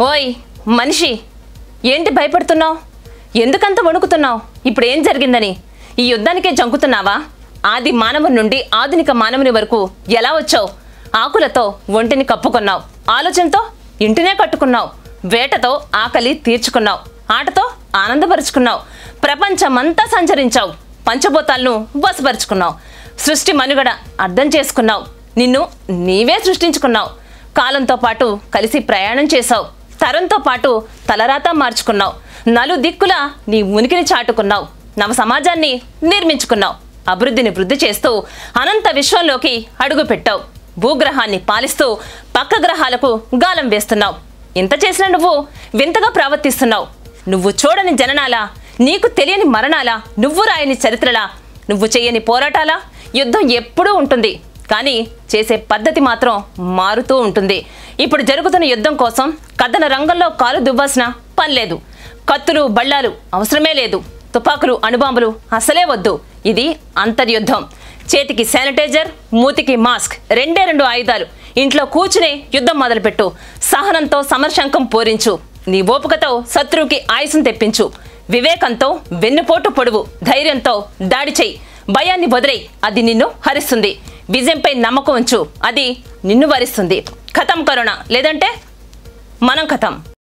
ఓయ్ మనిషి, ఏంటి భయపడుతున్నావు? ఎందుకంత వణుకుతున్నావు? ఇప్పుడు ఏం జరిగిందని ఈ యుద్ధానికే జంకుతున్నావా? ఆది మానవుని నుండి ఆధునిక మానవుని వరకు ఎలా వచ్చావు? ఆకులతో ఒంటిని కప్పుకున్నావు, ఆలోచనతో ఇంటినే కట్టుకున్నావు, వేటతో ఆకలి తీర్చుకున్నావు, ఆటతో ఆనందపరుచుకున్నావు, ప్రపంచమంతా సంచరించావు, పంచభూతాలను వశపరుచుకున్నావు, సృష్టి మనుగడ అర్థం చేసుకున్నావు, నిన్ను నీవే సృష్టించుకున్నావు, కాలంతో పాటు కలిసి ప్రయాణం చేశావు, తరంతో పాటు తలరాత మార్చుకున్నావు, నలుదిక్కులా నీ ఉనికిని చాటుకున్నావు, నవ సమాజాన్ని నిర్మించుకున్నావు, అభివృద్ధిని వృద్ధి చేస్తూ అనంత విశ్వంలోకి అడుగు పెట్టావు, భూగ్రహాన్ని పాలిస్తూ పక్క గ్రహాలకు గాలం వేస్తున్నావు. ఇంత చేసిన నువ్వు వింతగా ప్రవర్తిస్తున్నావు. నువ్వు చూడని జననాలా, నీకు తెలియని మరణాలా, నువ్వు రాయని చరిత్రలా, నువ్వు చేయని పోరాటాలా? యుద్ధం ఎప్పుడూ ఉంటుంది, కానీ చేసే పద్ధతి మాత్రం మారుతూ ఉంటుంది. ఇప్పుడు జరుగుతున్న యుద్ధం కోసం కథన రంగంలో కాలు దువ్వాల్సిన పని లేదు. కత్తులు బళ్ళాలు అవసరమే లేదు. తుపాకులు అణుబాంబులు అసలే వద్దు. ఇది అంతర్యుద్ధం. చేతికి శానిటైజర్, మూతికి మాస్క్, రెండే రెండు ఆయుధాలు. ఇంట్లో కూర్చునే యుద్ధం మొదలుపెట్టు. సహనంతో సమరశంఖం పూరించు. నీ ఓపికతో శత్రువుకి ఆయుసం తెప్పించు. వివేకంతో వెన్నుపోటు పొడువు. ధైర్యంతో దాడి చెయ్యి. భయాన్ని వదిలేయి, అది నిన్ను హరిస్తుంది. విజయంపై నమ్మకం ఉంచు, అది నిన్ను వరిస్తుంది. ఖతం కరోనా, లేదంటే మనం ఖతం.